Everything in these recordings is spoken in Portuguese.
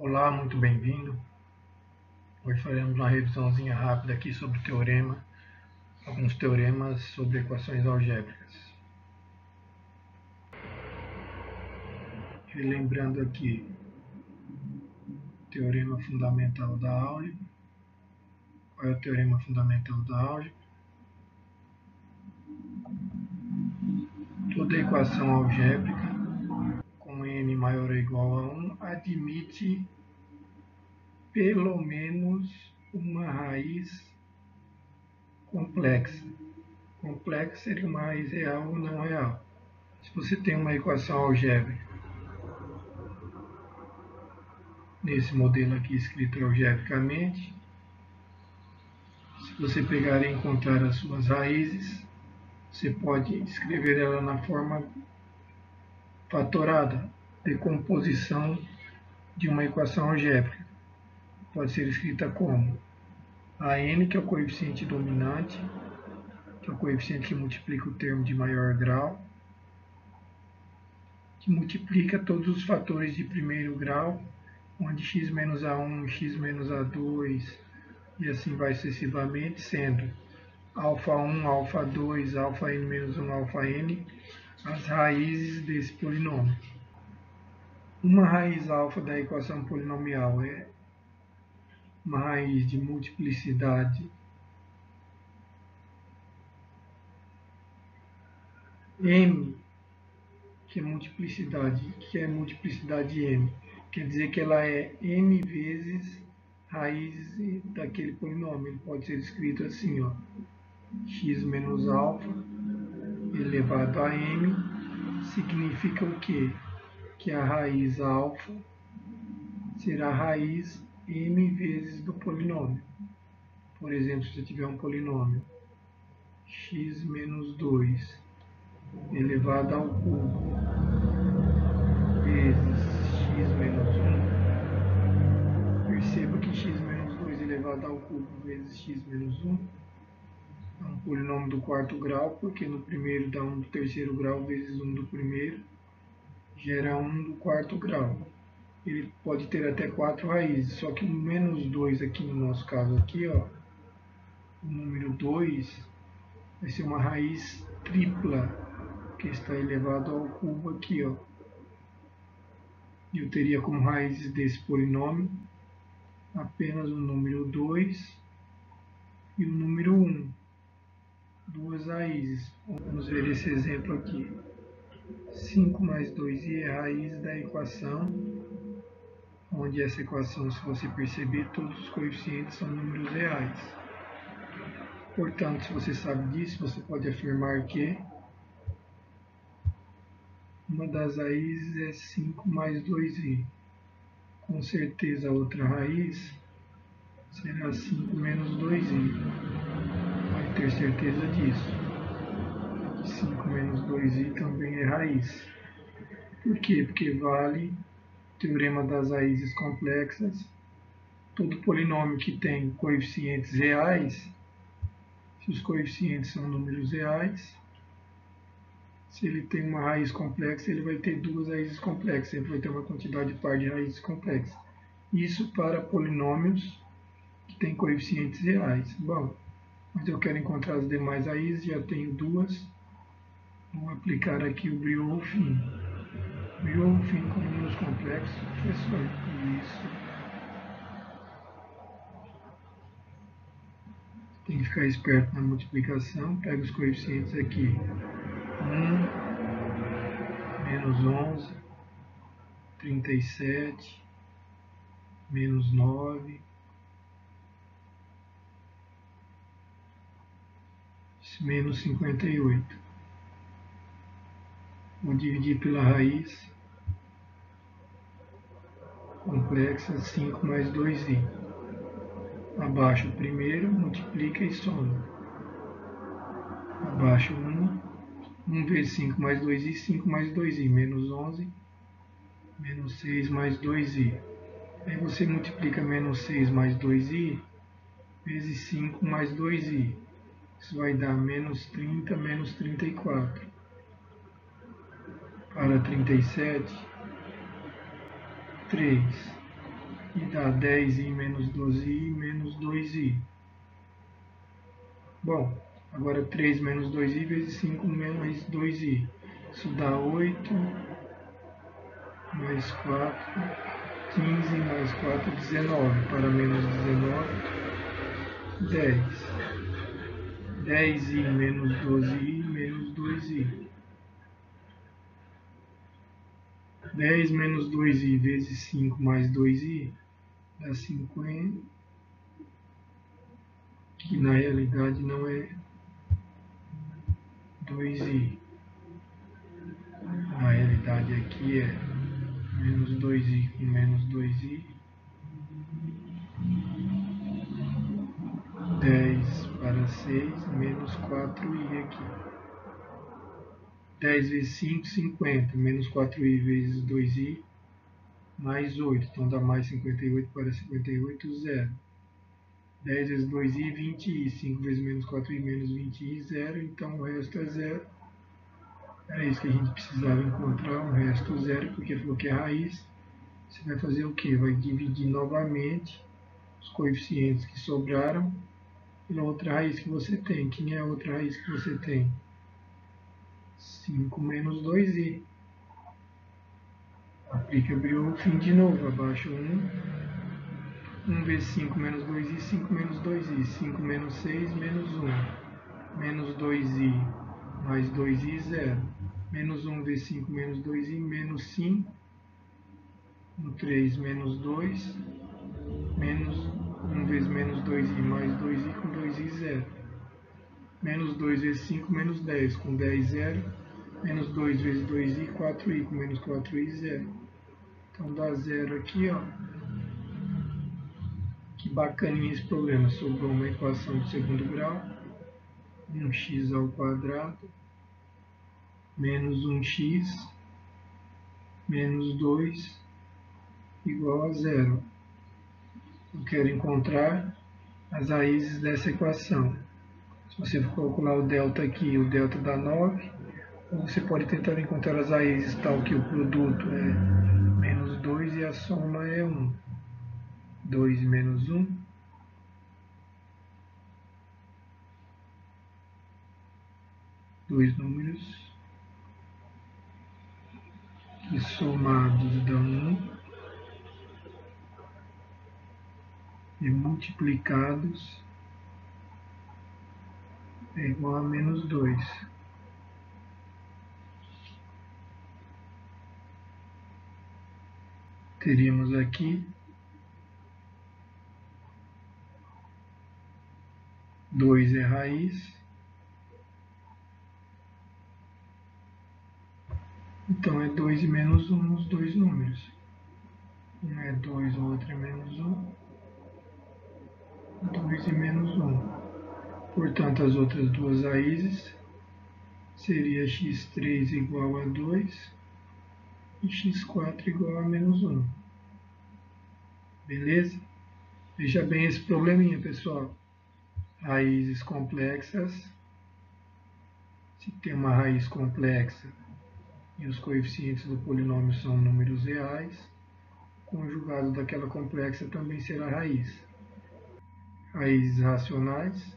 Olá, muito bem-vindo. Hoje faremos uma revisãozinha rápida aqui sobre o teorema, alguns teoremas sobre equações algébricas. Relembrando aqui, teorema fundamental da álgebra. Qual é o teorema fundamental da álgebra? Toda equação algébrica com n maior ou igual a 1 admite pelo menos uma raiz complexa. Complexa seria uma raiz real ou não real. Se você tem uma equação algébrica, nesse modelo aqui escrito algebricamente, se você pegar e encontrar as suas raízes, você pode escrever ela na forma fatorada, decomposição de uma equação algébrica. Pode ser escrita como a n, que é o coeficiente dominante, que é o coeficiente que multiplica o termo de maior grau, que multiplica todos os fatores de primeiro grau, onde x menos a1, x menos a2, e assim vai sucessivamente, sendo α1, α2, αn-1, αn, as raízes desse polinômio. Uma raiz alfa da equação polinomial é uma raiz de multiplicidade m, que é multiplicidade m. Quer dizer que ela é n vezes raiz daquele polinômio. Ele pode ser escrito assim, ó, x menos alfa elevado a m, significa o quê? Que a raiz alfa será a raiz m vezes do polinômio. Por exemplo, se você tiver um polinômio x menos 2 elevado ao cubo vezes x menos 1, perceba que x menos 2 elevado ao cubo vezes x menos 1 é um polinômio do quarto grau, porque no primeiro dá 1 do terceiro grau vezes 1 do primeiro, gera 1 do quarto grau. Ele pode ter até 4 raízes, só que o menos 2 aqui no nosso caso aqui, ó, o número 2 vai ser uma raiz tripla, que está elevado ao cubo aqui, ó. Eu teria como raízes desse polinômio apenas o número 2 e o número 1, duas raízes. Vamos ver esse exemplo aqui. 5 mais 2i é a raiz da equação, onde essa equação, se você perceber, todos os coeficientes são números reais. Portanto, se você sabe disso, você pode afirmar que uma das raízes é 5 mais 2i. Com certeza a outra raiz será 5 menos 2i. Pode ter certeza disso. 5 menos 2i também é raiz. Por quê? Porque vale o teorema das raízes complexas. Todo polinômio que tem coeficientes reais, se os coeficientes são números reais, se ele tem uma raiz complexa, ele vai ter duas raízes complexas, ele vai ter uma quantidade par de raízes complexas. Isso para polinômios que têm coeficientes reais. Bom, mas eu quero encontrar as demais raízes, já tenho duas. Vou aplicar aqui o Briolfin. Briolfin com números complexos, professor. Isso. Tem que ficar esperto na multiplicação. Pega os coeficientes aqui. 1, menos 11, 37, menos 9, menos 58. Vou dividir pela raiz complexa 5 mais 2i. Abaixo o primeiro, multiplica e soma. Abaixo 1 vezes 5 mais 2i, 5 mais 2i, menos 11, menos 6 mais 2i. Aí você multiplica menos 6 mais 2i vezes 5 mais 2i. Isso vai dar menos 30, menos 34. Para 37, 3. e dá 10i menos 12i menos 2i. Bom, agora 3 menos 2i vezes 5 menos 2i. Isso dá 8 mais 4, 15 mais 4, 19. Para menos 19, 10. 10i menos 12i menos 2i. 10 menos 2i vezes 5 mais 2i dá 50, que na realidade não é 2i. Na realidade aqui é menos 2i com menos 2i, 10 para 6, menos 4i aqui. 10 vezes 5, 50, menos 4i vezes 2i, mais 8, então dá mais 58 para 58, 0. 10 vezes 2i, 20i, 5 vezes menos 4i, menos 20i, 0, então o resto é 0. Era isso que a gente precisava encontrar, o resto 0, porque falou que é raiz. Você vai fazer o quê? Vai dividir novamente os coeficientes que sobraram pela outra raiz que você tem. Quem é a outra raiz que você tem? 5 menos 2i. Aplica fim de novo. Abaixo 1. 1 vezes 5 menos 2i, 5 menos 2i. 5 menos 6, menos 1. Menos 2i mais 2i, 0. Menos 1 vezes 5 menos 2i, menos 5. 3 menos 2. Menos 1 vezes menos 2i mais 2i com 2i, 0. Menos 2 vezes 5, menos 10, com 10, 0. Menos 2 vezes 2i, 4i, com menos 4i, 0. Então dá 0 aqui, ó. Que bacaninha esse problema. Sobrou uma equação de segundo grau. 1x ao quadrado menos 1x menos 2 igual a 0. Eu quero encontrar as raízes dessa equação. Se você for calcular o delta aqui, o delta dá 9. Ou você pode tentar encontrar as raízes tal que o produto é menos 2 e a soma é 1. 2 menos 1. 2 números que somados dão 1 e multiplicados é igual a menos 2. Teríamos aqui 2 é raiz. Então é 2 e menos 1 os dois números. Um é 2, o outro é menos 1. 2 e menos 1. Portanto, as outras duas raízes seria x3 igual a 2 e x4 igual a menos 1. Beleza? Veja bem esse probleminha, pessoal. Raízes complexas. Se tem uma raiz complexa e os coeficientes do polinômio são números reais, o conjugado daquela complexa também será raiz. Raízes racionais.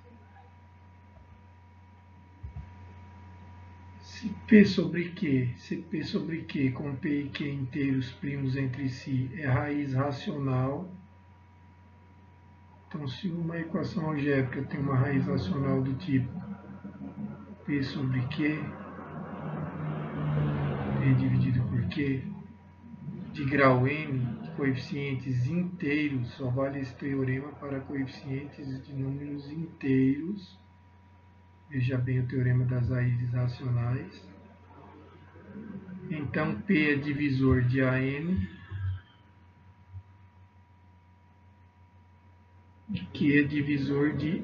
Se P sobre Q, se P sobre Q com P e Q inteiros primos entre si é raiz racional, então se uma equação algébrica tem uma raiz racional do tipo P sobre Q, P dividido por Q, de grau n, de coeficientes inteiros, só vale esse teorema para coeficientes de números inteiros. Veja bem o teorema das raízes racionais. Então, P é divisor de AN e Q é divisor de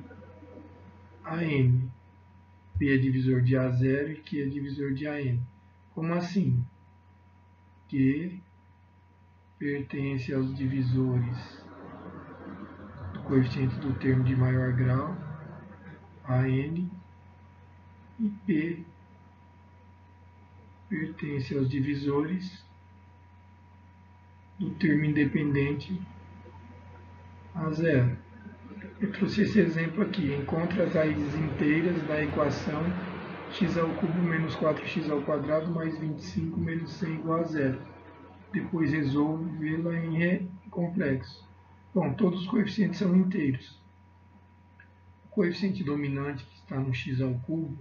AN. P é divisor de A0 e Q é divisor de AN. Como assim? Q pertence aos divisores do coeficiente do termo de maior grau, AN, e P pertence aos divisores do termo independente a zero. Eu trouxe esse exemplo aqui. Encontre as raízes inteiras da equação x ao cubo menos 4x ao quadrado mais 25 menos 100 igual a zero. Depois resolvê-la em complexo. Bom, todos os coeficientes são inteiros. O coeficiente dominante que está no x ao cubo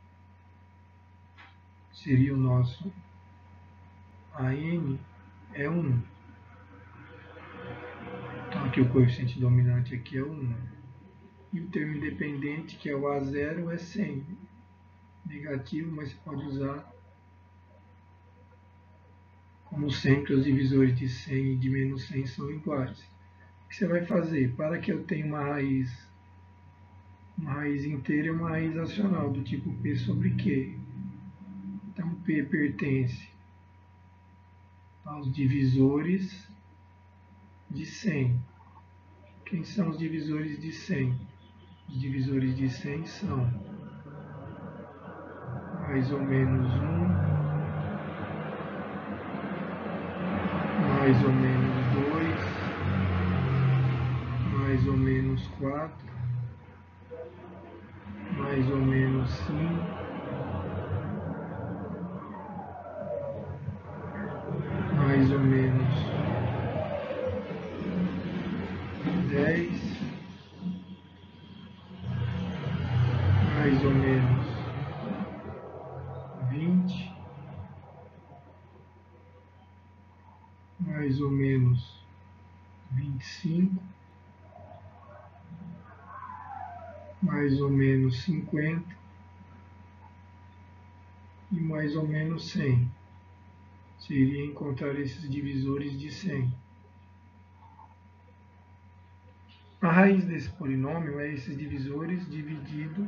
seria o nosso AN, é 1. Então aqui o coeficiente dominante aqui é 1. E o termo independente, que é o A0, é 100. Negativo, mas você pode usar como sempre os divisores de 100 e de menos 100 são iguais. O que você vai fazer? Para que eu tenha uma raiz inteira é uma raiz racional, do tipo P sobre Q. Então P pertence aos divisores de 100. Quem são os divisores de 100? Os divisores de 100 são mais ou menos 1, mais ou menos 2, mais ou menos 4, mais ou menos 5, mais ou menos 10, mais ou menos 20, mais ou menos 25, mais ou menos 50 e mais ou menos 100. Seria encontrar esses divisores de 100. A raiz desse polinômio é esses divisores dividido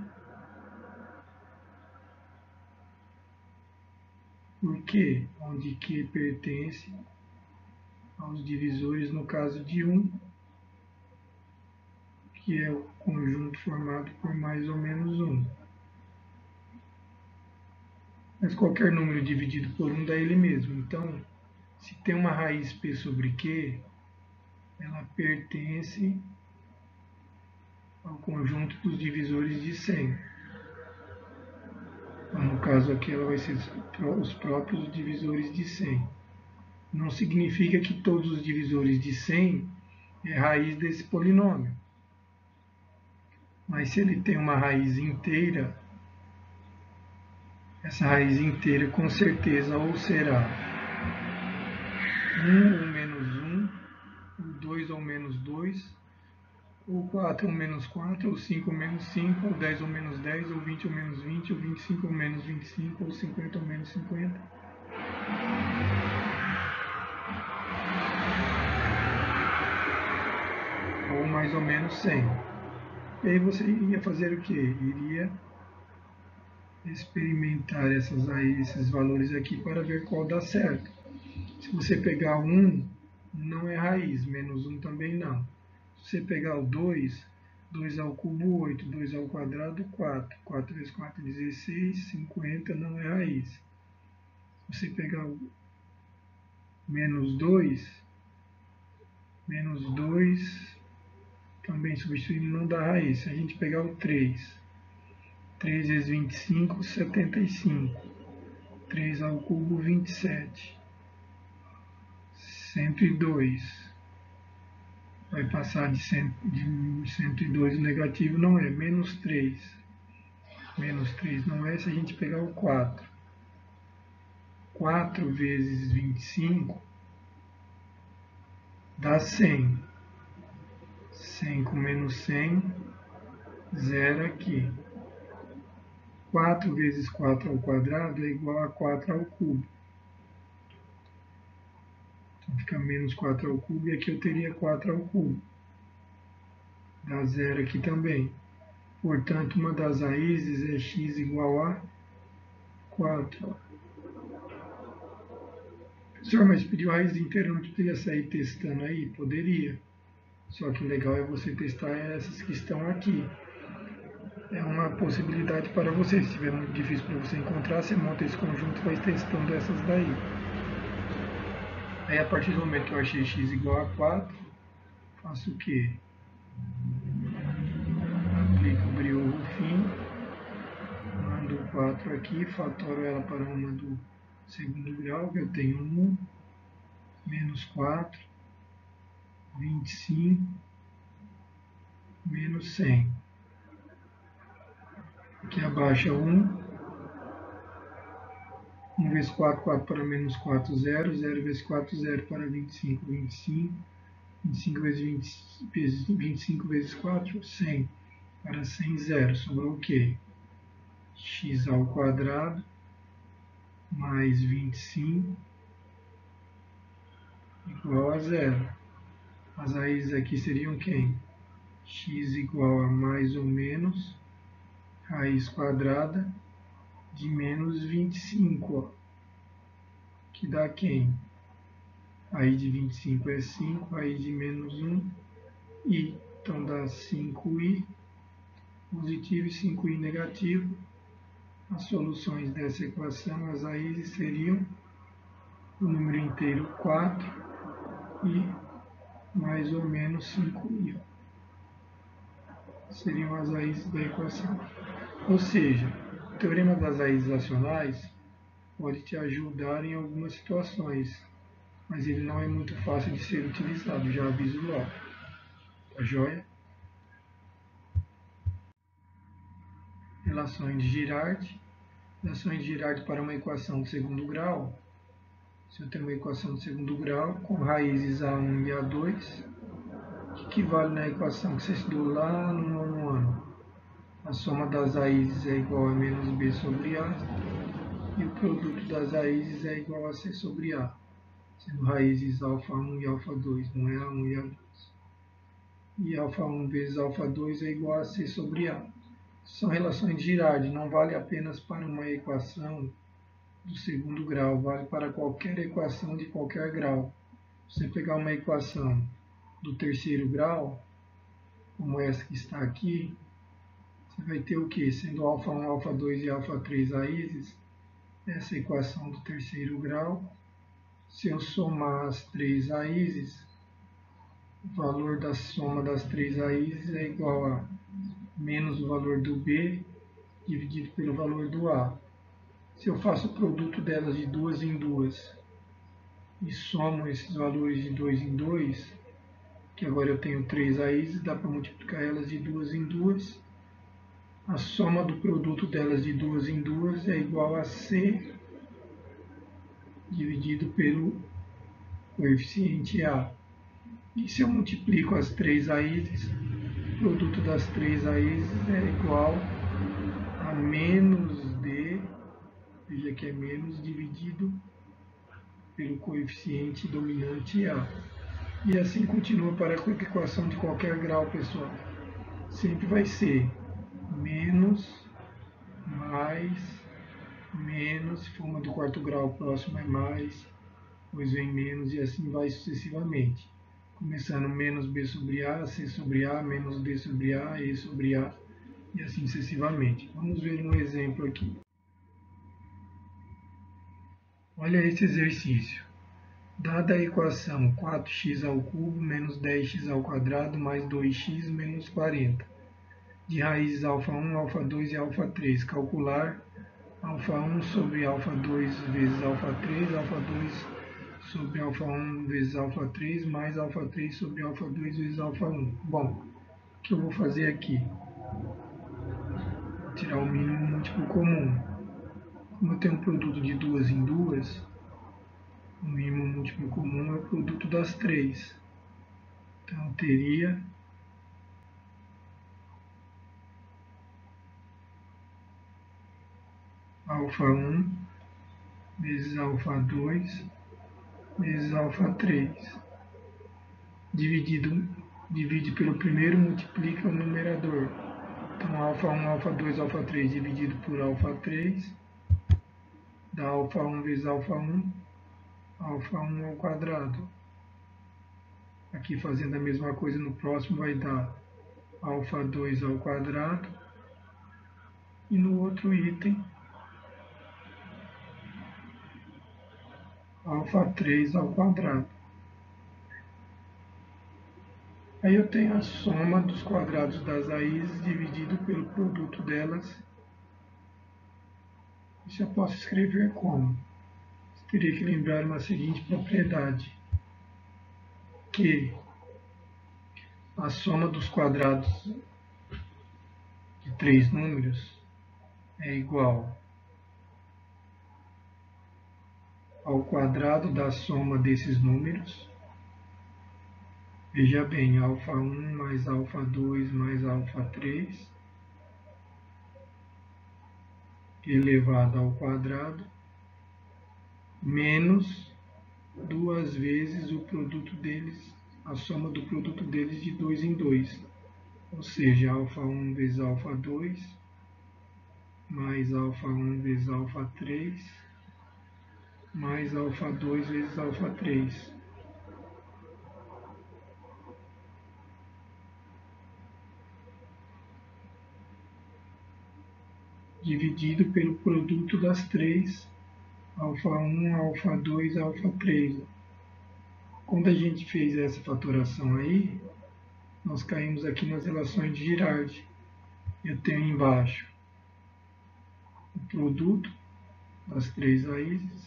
por Q, onde Q pertence aos divisores, no caso de 1, que é o conjunto formado por mais ou menos 1. Mas qualquer número dividido por 1 dá ele mesmo. Então, se tem uma raiz P sobre Q, ela pertence ao conjunto dos divisores de 100. Então, no caso aqui, ela vai ser os próprios divisores de 100. Não significa que todos os divisores de 100 é raiz desse polinômio. Mas se ele tem uma raiz inteira, essa raiz inteira com certeza ou será 1 ou menos 1, ou 2 ou menos 2, ou 4 ou menos 4, ou 5 ou menos 5, ou 10 ou menos 10, ou 20 ou menos 20, ou 25 ou menos 25, ou 50 ou menos 50. Ou mais ou menos 100. E aí você iria fazer o quê? Iria experimentar esses valores aqui para ver qual dá certo. Se você pegar 1, não é raiz, menos 1 também não. Se você pegar o 2, 2 ao cubo 8, 2 ao quadrado 4, 4 vezes 4 16, 50 não é raiz. Se você pegar o menos 2 também substituindo não dá raiz. Se a gente pegar o 3 vezes 25, 75. 3 ao cubo, 27. 102. Vai passar de 102, o negativo não é. Menos 3. Menos 3 não é se a gente pegar o 4. 4 vezes 25 dá 100. 100 com menos 100, 0 aqui. 4 vezes 4 ao quadrado é igual a 4 ao cubo. Então fica menos 4 ao cubo e aqui eu teria 4 ao cubo. Dá 0 aqui também. Portanto, uma das raízes é x igual a 4. Professor, mas pediu raiz inteira, não poderia sair testando aí? Poderia. Só que o legal é você testar essas que estão aqui. É uma possibilidade para você. Se estiver muito difícil para você encontrar, você monta esse conjunto e vai testando essas daí. Aí a partir do momento que eu achei x igual a 4, faço o quê? Aplico o Briot-Ruffin, mando o 4 aqui, fatoro ela para uma do segundo grau, que eu tenho 1, menos 4, 25, menos 100. Aqui abaixo 1 vezes 4, 4 para menos 4, 0. 0 vezes 4, 0 para 25, 25. 25 vezes 25 vezes 4, 100. Para 100, 0. Sobrou o quê? X ao quadrado mais 25 igual a 0. As raízes aqui seriam quem? X igual a mais ou menos raiz quadrada de menos 25, ó, que dá quem? Raiz de 25 é 5, raiz de menos 1, i. Então dá 5i positivo e 5i negativo. As soluções dessa equação, as raízes seriam o número inteiro 4 e mais ou menos 5i. Seriam as raízes da equação. Ou seja, o teorema das raízes racionais pode te ajudar em algumas situações, mas ele não é muito fácil de ser utilizado, já aviso logo. Tá joia? Relações de Girard. Relações de Girard para uma equação de segundo grau. Se eu tenho uma equação de segundo grau com raízes A1 e A2, o que vale na equação que você estudou lá no nono ano? A soma das raízes é igual a menos b sobre a, e o produto das raízes é igual a c sobre a, sendo raízes α1 e α2, não é A1 e A2. E α1 vezes α2 é igual a c sobre a. São relações de Girard, não vale apenas para uma equação do segundo grau, vale para qualquer equação de qualquer grau. Se você pegar uma equação do terceiro grau, como essa que está aqui, você vai ter o que? Sendo α1, α2 e α3 raízes, essa equação do terceiro grau, se eu somar as três raízes, o valor da soma das três raízes é igual a menos o valor do b dividido pelo valor do a. Se eu faço o produto delas de duas em duas e somo esses valores de 2 em 2, que agora eu tenho três raízes, dá para multiplicar elas de duas em duas. A soma do produto delas de duas em duas é igual a c dividido pelo coeficiente a. E se eu multiplico as três raízes, o produto das três raízes é igual a menos d, veja que é menos, dividido pelo coeficiente dominante a. E assim continua para a equação de qualquer grau, pessoal. Sempre vai ser menos, mais, menos, se for uma do quarto grau, o próximo é mais, depois vem menos e assim vai sucessivamente. Começando menos b sobre a, c sobre a, menos d sobre a, e sobre a, e assim sucessivamente. Vamos ver um exemplo aqui. Olha esse exercício. Dada a equação 4x ao cubo menos 10x ao quadrado mais 2x menos 40, de raízes α1, α2 e α3, calcular α1 sobre α2 vezes α3, α2 sobre α1 vezes α3, mais α3 sobre α2 vezes α1. Bom, o que eu vou fazer aqui? Vou tirar o mínimo múltiplo comum. Como eu tenho um produto de duas em duas, o mínimo múltiplo comum é o produto das três. Então, eu teria α1 vezes α2 vezes α3. Divide pelo primeiro, multiplica o numerador. Então, α1, α2, α3 dividido por α3 dá α1 vezes α1, α1 ao quadrado. Aqui fazendo a mesma coisa no próximo vai dar α2 ao quadrado. E no outro item, alfa 3 ao quadrado. Aí eu tenho a soma dos quadrados das raízes dividido pelo produto delas. Isso eu posso escrever como? Teria que lembrar uma seguinte propriedade, que a soma dos quadrados de três números é igual ao quadrado da soma desses números. Veja bem, alfa 1 mais alfa 2 mais alfa 3 elevado ao quadrado menos duas vezes o produto deles, a soma do produto deles de 2 em 2. Ou seja, alfa 1 vezes alfa 2 mais alfa 1 vezes alfa 3 mais alfa 2 vezes alfa 3. Dividido pelo produto das três, alfa 1, alfa 2, alfa 3. Quando a gente fez essa fatoração aí, nós caímos aqui nas relações de Girardi. Eu tenho embaixo o produto das três raízes.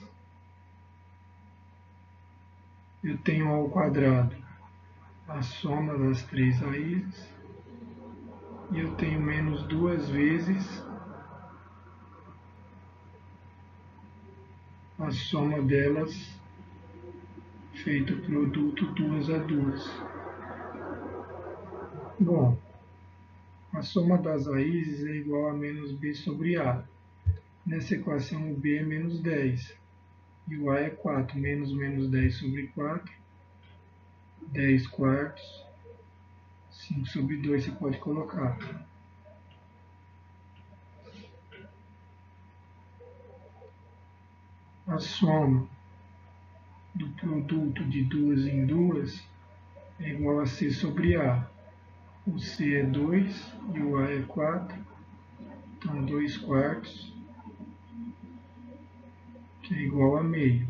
Eu tenho ao quadrado a soma das três raízes. E eu tenho menos duas vezes a soma delas, feito o produto 2 a 2. Bom, a soma das raízes é igual a menos b sobre a. Nessa equação, o b é menos 10 e o a é 4. Menos 10 sobre 4, 10 quartos, 5 sobre 2 você pode colocar. A soma do produto de duas em duas é igual a c sobre a. O c é 2 e o a é 4, então 2 quartos, que é igual a meio.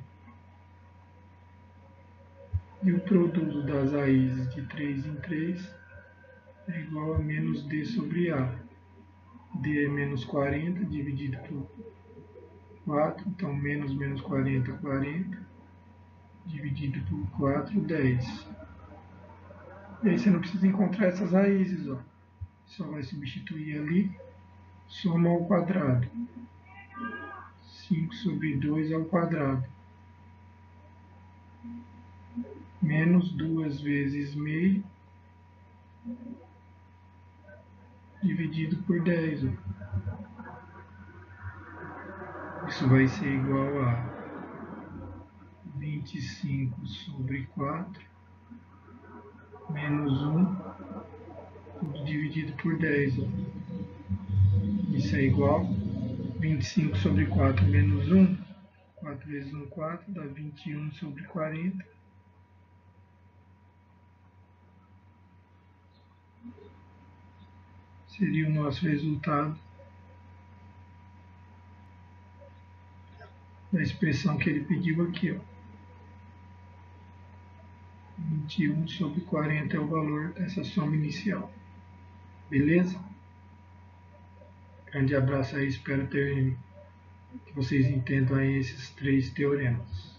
E o produto das raízes de 3 em 3 é igual a menos d sobre a. D é menos 40 dividido por 4, então menos 40, 40, dividido por 4, 10. E aí você não precisa encontrar essas raízes, ó. Só vai substituir ali, soma ao quadrado. 5 sobre 2 ao quadrado. Menos 2 vezes meio, dividido por 10. Ó. Isso vai ser igual a 25 sobre 4, menos 1, tudo dividido por 10. Ó. Isso é igual a 25 sobre 4 menos 1, 4 vezes 1, 4, dá 21 sobre 40. Seria o nosso resultado da expressão que ele pediu aqui. Ó. 21 sobre 40 é o valor dessa soma inicial. Beleza? Grande abraço aí, espero que vocês entendam aí esses três teoremas.